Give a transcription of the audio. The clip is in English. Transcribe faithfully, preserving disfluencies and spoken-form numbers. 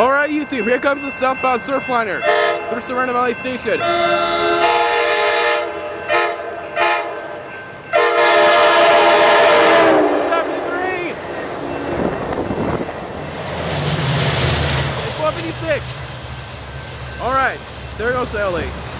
Alright, YouTube, here comes the southbound Surfliner through Sorrento Valley Station. four fifty-six. Alright, there goes Sally.